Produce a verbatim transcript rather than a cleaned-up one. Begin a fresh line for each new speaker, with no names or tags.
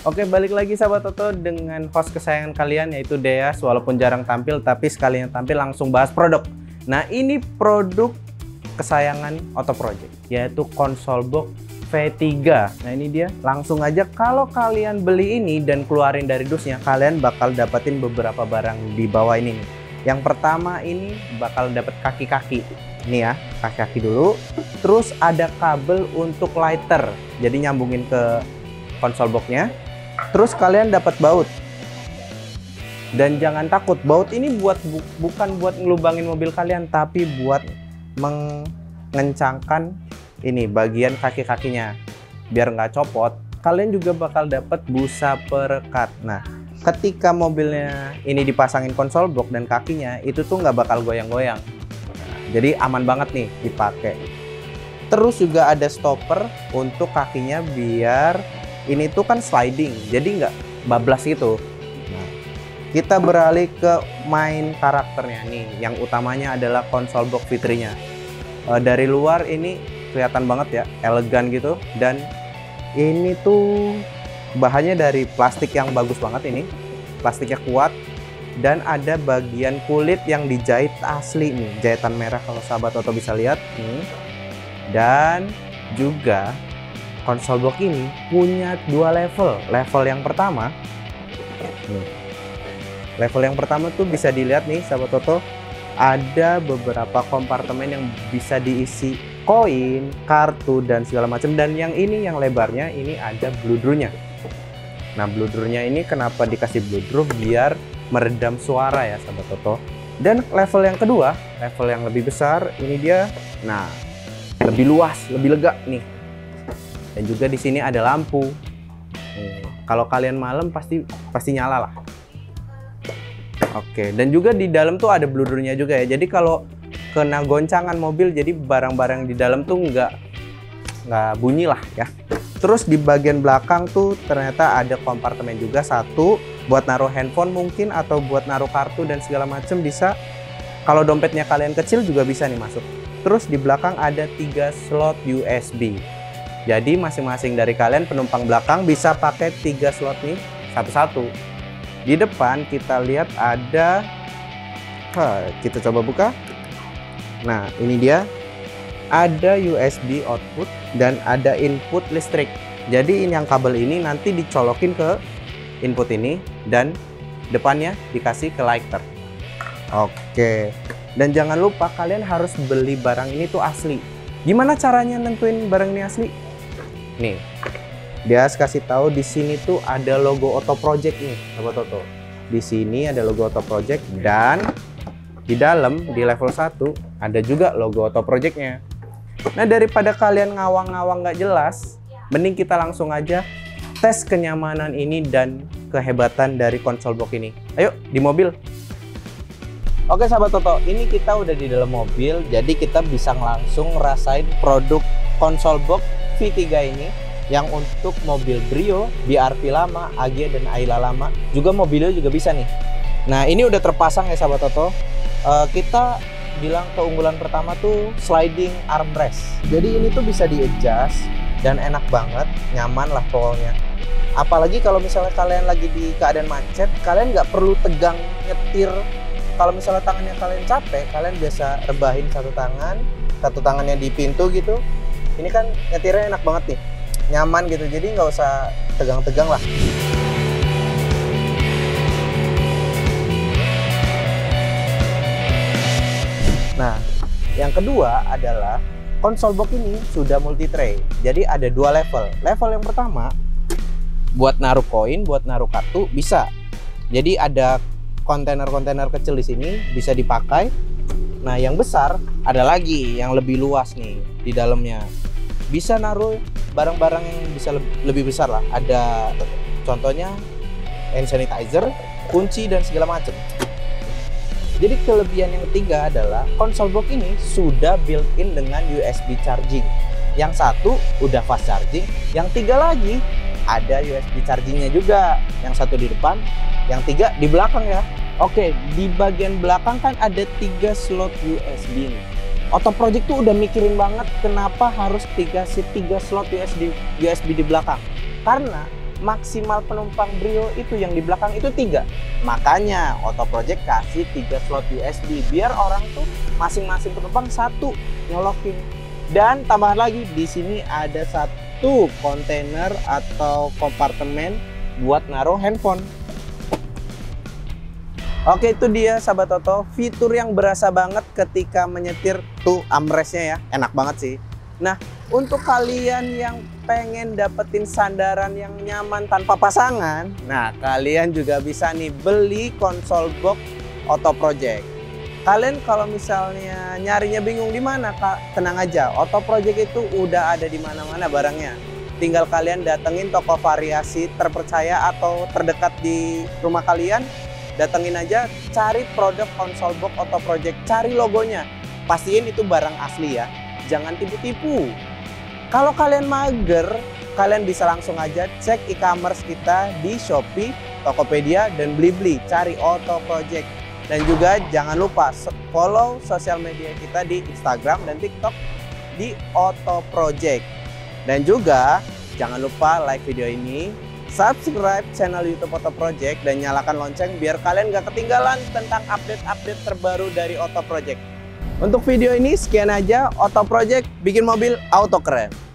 Oke, balik lagi sahabat Toto dengan host kesayangan kalian yaitu Deas. Walaupun jarang tampil, tapi sekalinya tampil langsung bahas produk. Nah, ini produk kesayangan Otto Project, yaitu konsol box V tiga. Nah, ini dia. Langsung aja, kalau kalian beli ini dan keluarin dari dusnya, kalian bakal dapetin beberapa barang di bawah ini nih. Yang pertama ini bakal dapet kaki-kaki. Ini ya, kaki-kaki dulu. Terus ada kabel untuk lighter. Jadi nyambungin ke konsol boxnya. Terus kalian dapat baut. Dan jangan takut, baut ini buat bu, bukan buat ngelubangin mobil kalian, tapi buat mengencangkan ini bagian kaki-kakinya biar nggak copot. Kalian juga bakal dapat busa perekat. Nah, ketika mobilnya ini dipasangin konsol box dan kakinya itu tuh nggak bakal goyang-goyang. Nah, jadi aman banget nih dipakai. Terus juga ada stopper untuk kakinya biar ini tuh kan sliding, jadi nggak bablas gitu. Nah, kita beralih ke main karakternya nih. Yang utamanya adalah konsol box fiturnya. E, dari luar ini kelihatan banget ya, elegan gitu. Dan ini tuh bahannya dari plastik yang bagus banget ini. Plastiknya kuat. Dan ada bagian kulit yang dijahit asli nih, jahitan merah kalau sahabat Toto bisa lihat nih. Dan juga konsol box ini punya dua level. Level yang pertama, nih. Level yang pertama tuh bisa dilihat nih sahabat Toto, ada beberapa kompartemen yang bisa diisi koin, kartu dan segala macam. Dan yang ini yang lebarnya ini ada bludrunya. Nah, bludrunya ini kenapa dikasih bludru? Biar meredam suara ya sahabat Toto. Dan level yang kedua, level yang lebih besar, ini dia. Nah, lebih luas, lebih lega nih. Dan juga di sini ada lampu. Nih, kalau kalian malam pasti pasti nyala lah. Oke, dan juga di dalam tuh ada bludrunya juga ya. Jadi kalau kena goncangan mobil, jadi barang-barang di dalam tuh nggak nggak bunyi lah ya. Terus di bagian belakang tuh ternyata ada kompartemen juga, satu buat naruh handphone mungkin atau buat naruh kartu dan segala macam bisa. Kalau dompetnya kalian kecil juga bisa nih masuk. Terus di belakang ada tiga slot U S B. Jadi masing-masing dari kalian penumpang belakang bisa pakai tiga slot nih satu-satu. Di depan kita lihat ada, ha, kita coba buka. Nah, ini dia. Ada U S B output dan ada input listrik. Jadi ini yang kabel ini nanti dicolokin ke input ini dan depannya dikasih ke lighter. Oke. Dan jangan lupa kalian harus beli barang ini tuh asli. Gimana caranya nentuin barang ini asli? Nih, dia kasih tahu di sini tuh ada logo Otto Project nih, sahabat Toto. Di sini ada logo Otto Project dan di dalam di level satu ada juga logo Otto Project-nya. Nah, daripada kalian ngawang-ngawang nggak jelas, mending kita langsung aja tes kenyamanan ini dan kehebatan dari konsol box ini. Ayo di mobil. Oke sahabat Toto, ini kita udah di dalam mobil, jadi kita bisa langsung ngerasain produk konsol box V tiga ini yang untuk mobil Brio, B R V lama, A G dan Ayla lama, juga mobilnya juga bisa nih. Nah, ini udah terpasang ya sahabat Toto. Uh, kita bilang keunggulan pertama tuh sliding armrest. Jadi ini tuh bisa di-adjust dan enak banget, nyaman lah pokoknya. Apalagi kalau misalnya kalian lagi di keadaan macet, kalian nggak perlu tegang nyetir. Kalau misalnya tangannya kalian capek, kalian biasa rebahin satu tangan, satu tangannya di pintu gitu. Ini kan nyetirnya enak banget nih, nyaman gitu, jadi nggak usah tegang-tegang lah. Nah, yang kedua adalah konsol box ini sudah multi tray, jadi ada dua level. Level yang pertama buat naruh koin, buat naruh kartu bisa. Jadi ada kontainer-kontainer kecil di sini bisa dipakai. Nah, yang besar ada lagi yang lebih luas nih di dalamnya. Bisa naruh barang-barang yang bisa lebih besar lah. Ada contohnya hand sanitizer, kunci dan segala macam. Jadi kelebihan yang ketiga adalah konsol box ini sudah built-in dengan U S B charging. Yang satu udah fast charging, yang tiga lagi ada U S B chargingnya juga. Yang satu di depan, yang tiga di belakang ya. Oke, di bagian belakang kan ada tiga slot U S B nih. Otto Project tuh udah mikirin banget kenapa harus dikasih tiga slot U S B U S B di belakang. Karena maksimal penumpang Brio itu yang di belakang itu tiga. Makanya Auto Project kasih tiga slot U S B biar orang tuh masing-masing penumpang satu nyolokin. Dan tambahan lagi di sini ada satu kontainer atau kompartemen buat naruh handphone. Oke, itu dia sahabat Toto, fitur yang berasa banget ketika menyetir. Tuh armrestnya ya, enak banget sih. Nah, untuk kalian yang pengen dapetin sandaran yang nyaman tanpa pasangan, nah kalian juga bisa nih beli konsol box Auto Project. Kalian kalau misalnya nyarinya bingung di mana, Kak, tenang aja, Auto Project itu udah ada di mana-mana barangnya. Tinggal kalian datengin toko variasi terpercaya atau terdekat di rumah kalian, datengin aja, cari produk konsol box Auto Project, cari logonya, pastiin itu barang asli ya, jangan tipu-tipu. Kalau kalian mager, kalian bisa langsung aja cek e-commerce kita di Shopee, Tokopedia, dan Blibli, cari Auto Project. Dan juga jangan lupa follow sosial media kita di Instagram dan TikTok di Auto Project. Dan juga jangan lupa like video ini, subscribe channel YouTube Auto Project, dan nyalakan lonceng biar kalian gak ketinggalan tentang update-update terbaru dari Auto Project. Untuk video ini sekian aja. Auto Project bikin mobil auto keren.